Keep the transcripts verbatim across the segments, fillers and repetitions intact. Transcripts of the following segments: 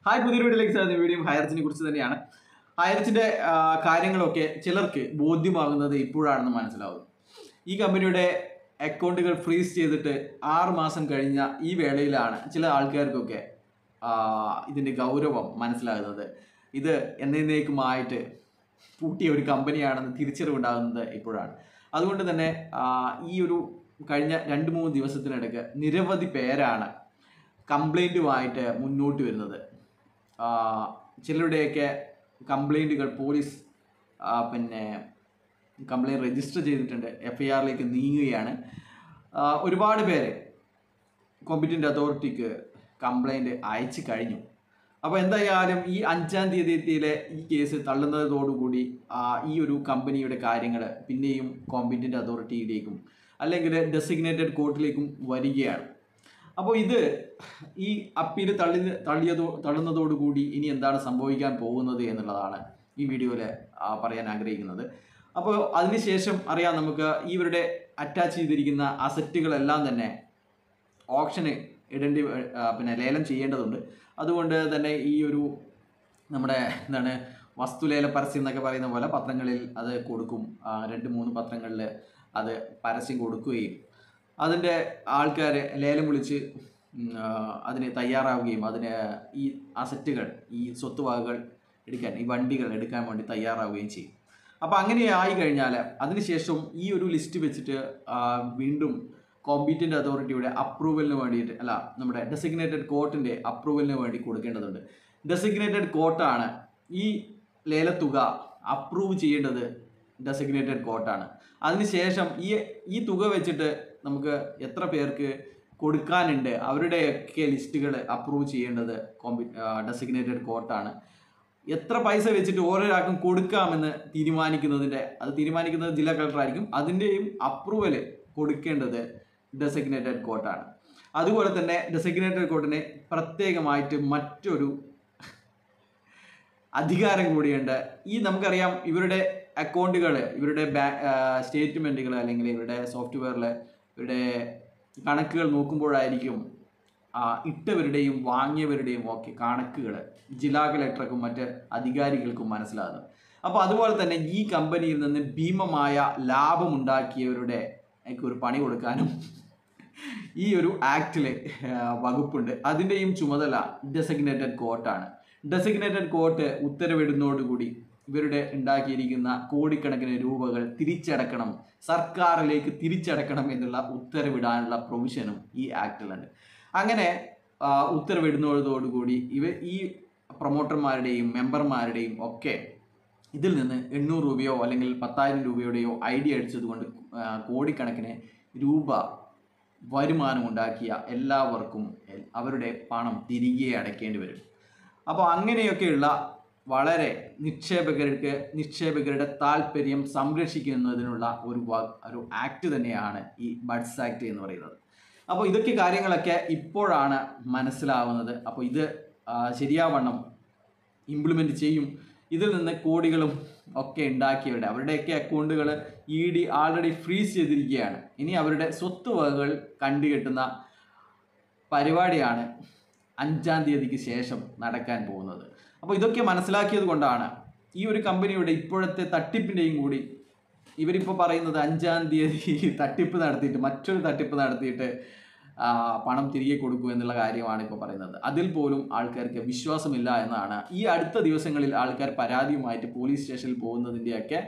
Hi, പുതിയൊരു വീഡിയോയിലേക്ക് സാധിക്കുന്ന വീഡിയോ ഹൈറിച്ചിനെ കുറിച്ച് തന്നെയാണ്. ഹൈറിച്ചിന്റെ കാര്യങ്ങളൊക്കെ ചിലർക്ക് ബോധ്യമാകുന്നത് ഇപ്പോഴാണെന്ന് മനസ്സിലാവും. ഈ കമ്പനിയുടെ അക്കൗണ്ടുകൾ ഫ്രീസ് ചെയ്തിട്ട് ആറ് മാസം കഴിഞ്ഞ ഈ വേളയിലാണ് ചില ആൾക്കാർക്കൊക്കെ ഇതിൻ്റെ ഗൗരവം മനസ്സിലാകുന്നത്. ഇത് എന്നേക്കുമായിട്ട് പൂട്ടിയ ഒരു കമ്പനിയാണെന്ന് തിരിച്ചറിവുണ്ടാകുന്നത് ഇപ്പോഴാണ്. അതുകൊണ്ട് തന്നെ ഈ ഒരു കഴിഞ്ഞ രണ്ട് മൂന്ന് ദിവസത്തിനിടയ്ക്ക് നിരവധി പേരാണ് കംപ്ലൈൻറ്റുമായിട്ട് മുന്നോട്ട് വരുന്നത്. ചിലരുടെയൊക്കെ കംപ്ലൈൻറ്റുകൾ പോലീസ് പിന്നെ കംപ്ലൈൻറ്റ് രജിസ്റ്റർ ചെയ്തിട്ടുണ്ട്, എഫ് ഐ ആറിലേക്ക് നീങ്ങുകയാണ്. ഒരുപാട് പേര് കോമ്പറ്റൻ്റ് അതോറിറ്റിക്ക് കംപ്ലൈൻറ്റ് അയച്ചു കഴിഞ്ഞു. അപ്പോൾ എന്തായാലും ഈ അഞ്ചാം തീയതിയിലെ ഈ കേസ് തള്ളുന്നതോടുകൂടി ഈ ഒരു കമ്പനിയുടെ കാര്യങ്ങൾ പിന്നെയും കോമ്പറ്റൻ്റ് അതോറിറ്റിയിലേക്കും അല്ലെങ്കിൽ ഡെസിഗ്നേറ്റഡ് കോർട്ടിലേക്കും വരികയാണ്. അപ്പോൾ ഇത് ഈ അപ്പീൽ തള്ളി തള്ളിയതോ തള്ളുന്നതോടുകൂടി ഇനി എന്താണ് സംഭവിക്കാൻ പോകുന്നത് എന്നുള്ളതാണ് ഈ വീഡിയോയിൽ പറയാൻ ആഗ്രഹിക്കുന്നത്. അപ്പോൾ അതിനുശേഷം അറിയാം, നമുക്ക് ഇവരുടെ അറ്റാച്ച് ചെയ്തിരിക്കുന്ന അസറ്റുകളെല്ലാം തന്നെ ഓപ്ഷന് ഇടേണ്ടി പിന്നെ ലേലം ചെയ്യേണ്ടതുണ്ട്. അതുകൊണ്ട് തന്നെ ഈ ഒരു നമ്മുടെ എന്താണ് വസ്തുലേല പരസ്യം എന്നൊക്കെ പറയുന്ന പോലെ പത്രങ്ങളിൽ അത് കൊടുക്കും. രണ്ട് മൂന്ന് പത്രങ്ങളിൽ അത് പരസ്യം കൊടുക്കുകയും അതിൻ്റെ ആൾക്കാർ ലേലം വിളിച്ച് അതിന് തയ്യാറാവുകയും അതിന് ഈ അസറ്റുകൾ ഈ സ്വത്തുവകകൾ എടുക്കാൻ ഈ വണ്ടികൾ എടുക്കാൻ വേണ്ടി തയ്യാറാവുകയും ചെയ്യും. അപ്പോൾ അങ്ങനെ ആയി കഴിഞ്ഞാൽ അതിനുശേഷം ഈ ഒരു ലിസ്റ്റ് വെച്ചിട്ട് വീണ്ടും കോമ്പറ്റൻ്റ് അതോറിറ്റിയുടെ അപ്രൂവലിന് വേണ്ടിയിട്ട് അല്ല നമ്മുടെ ഡെസിഗ്നേറ്റഡ് കോർട്ടിൻ്റെ അപ്രൂവലിന് വേണ്ടി കൊടുക്കേണ്ടതുണ്ട്. ഡെസിഗ്നേറ്റഡ് കോർട്ടാണ് ഈ ലേലത്തുക അപ്രൂവ് ചെയ്യേണ്ടത്. ഡെസിഗ്നേറ്റഡ് കോർട്ടാണ്. അതിനുശേഷം ഈ ഈ തുക വെച്ചിട്ട് നമുക്ക് എത്ര പേർക്ക് കൊടുക്കാനുണ്ട് അവരുടെയൊക്കെ ലിസ്റ്റുകൾ അപ്രൂവ് ചെയ്യേണ്ടത് കോമ്പി ഡെസിഗ്നേറ്റഡ് കോർട്ടാണ്. എത്ര പൈസ വെച്ചിട്ട് ഓരോരാൾക്കും കൊടുക്കാമെന്ന് തീരുമാനിക്കുന്നതിൻ്റെ അത് തീരുമാനിക്കുന്നത് ജില്ലാ കളക്ടറായിരിക്കും. അതിൻ്റെയും അപ്രൂവൽ കൊടുക്കേണ്ടത് ഡെസിഗ്നേറ്റഡ് കോർട്ടാണ്. അതുപോലെ തന്നെ ഡെസിഗ്നേറ്റഡ് കോർട്ടിന് പ്രത്യേകമായിട്ട് മറ്റൊരു അധികാരം കൂടിയുണ്ട്. ഈ നമുക്കറിയാം, ഇവരുടെ അക്കൗണ്ടുകൾ ഇവരുടെ ബാ സ്റ്റേറ്റ്മെൻറ്റുകൾ അല്ലെങ്കിൽ ഇവരുടെ സോഫ്റ്റ്വെയറിൽ ഇവരുടെ കണക്കുകൾ നോക്കുമ്പോഴായിരിക്കും ഇട്ടവരുടെയും വാങ്ങിയവരുടെയും ഒക്കെ കണക്കുകൾ ജില്ലാ കളക്ടർക്കും മറ്റ് അധികാരികൾക്കും മനസ്സിലാകുന്നത്. അപ്പോൾ അതുപോലെ തന്നെ ഈ കമ്പനിയിൽ നിന്ന് ഭീമമായ ലാഭമുണ്ടാക്കിയവരുടെ ഒരു പണി കൊടുക്കാനും ഈ ഒരു ആക്റ്റിൽ വകുപ്പുണ്ട്. അതിൻ്റെയും ചുമതല ഡെസിഗ്നേറ്റഡ് കോർട്ടാണ്. ഡെസിഗ്നേറ്റഡ് കോർട്ട് ഉത്തരവിടുന്നതോടുകൂടി ഇവരുടെ ഉണ്ടാക്കിയിരിക്കുന്ന കോടിക്കണക്കിന് രൂപകൾ തിരിച്ചടക്കണം, സർക്കാരിലേക്ക് തിരിച്ചടക്കണം എന്നുള്ള ഉത്തരവിടാനുള്ള പ്രൊവിഷനും ഈ ആക്ടിലുണ്ട്. അങ്ങനെ ഉത്തരവിടുന്നതോടുകൂടി ഇവ ഈ പ്രൊമോട്ടർമാരുടെയും മെമ്പർമാരുടെയും ഒക്കെ ഇതിൽ നിന്ന് എണ്ണൂറ് രൂപയോ അല്ലെങ്കിൽ പത്തായിരം രൂപയുടെയോ ഐഡിയ അടിച്ചതുകൊണ്ട് കോടിക്കണക്കിന് രൂപ വരുമാനം ഉണ്ടാക്കിയ എല്ലാവർക്കും അവരുടെ പണം തിരികെ അടയ്ക്കേണ്ടി വരും. അപ്പോൾ അങ്ങനെയൊക്കെയുള്ള വളരെ നിക്ഷേപകർക്ക് നിക്ഷേപകരുടെ താല്പര്യം സംരക്ഷിക്കുന്നതിനുള്ള ഒരു ഒരു ആക്ട് തന്നെയാണ് ഈ ബഡ്സ് ആക്ട് എന്ന് പറയുന്നത്. അപ്പോൾ ഇതൊക്കെ കാര്യങ്ങളൊക്കെ ഇപ്പോഴാണ് മനസ്സിലാവുന്നത്. അപ്പോൾ ഇത് ശരിയാവണ്ണം ഇംപ്ലിമെൻറ്റ് ചെയ്യും. ഇതിൽ നിന്ന് കോടികളും ഒക്കെ ഉണ്ടാക്കിയവരുടെ അവരുടെയൊക്കെ അക്കൗണ്ടുകൾ ഇ ഡി ആൾറെഡി ഫ്രീസ് ചെയ്തിരിക്കുകയാണ്. ഇനി അവരുടെ സ്വത്തുവകകൾ കണ്ടുകെട്ടുന്ന പരിപാടിയാണ് അഞ്ചാം തീയതിക്ക് ശേഷം നടക്കാൻ പോകുന്നത്. അപ്പോൾ ഇതൊക്കെ മനസ്സിലാക്കിയത് കൊണ്ടാണ് ഈ ഒരു കമ്പനിയുടെ ഇപ്പോഴത്തെ തട്ടിപ്പിൻ്റെയും കൂടി ഇവരിപ്പോൾ പറയുന്നത് അഞ്ചാം തീയതി തട്ടിപ്പ് നടത്തിയിട്ട് മറ്റൊരു തട്ടിപ്പ് നടത്തിയിട്ട് പണം തിരികെ കൊടുക്കൂ എന്നുള്ള കാര്യമാണ് ഇപ്പോൾ പറയുന്നത്. അതിൽ പോലും ആൾക്കാർക്ക് വിശ്വാസമില്ല എന്നാണ്. ഈ അടുത്ത ദിവസങ്ങളിൽ ആൾക്കാർ പരാതിയുമായിട്ട് പോലീസ് സ്റ്റേഷനിൽ പോകുന്നതിൻ്റെയൊക്കെ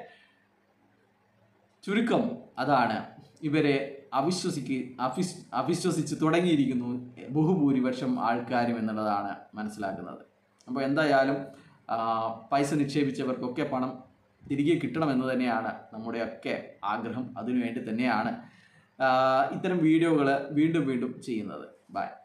ചുരുക്കം അതാണ്. ഇവരെ അവിശ്വസിക്ക് അവിശ് അവിശ്വസിച്ച് തുടങ്ങിയിരിക്കുന്നു ബഹുഭൂരിപക്ഷം ആൾക്കാരും എന്നുള്ളതാണ് മനസ്സിലാക്കുന്നത്. അപ്പോൾ എന്തായാലും പൈസ നിക്ഷേപിച്ചവർക്കൊക്കെ പണം തിരികെ കിട്ടണമെന്ന് തന്നെയാണ് നമ്മുടെയൊക്കെ ആഗ്രഹം. അതിനുവേണ്ടി തന്നെയാണ് ഇത്തരം വീഡിയോകൾ വീണ്ടും വീണ്ടും ചെയ്യുന്നത്. ബൈ.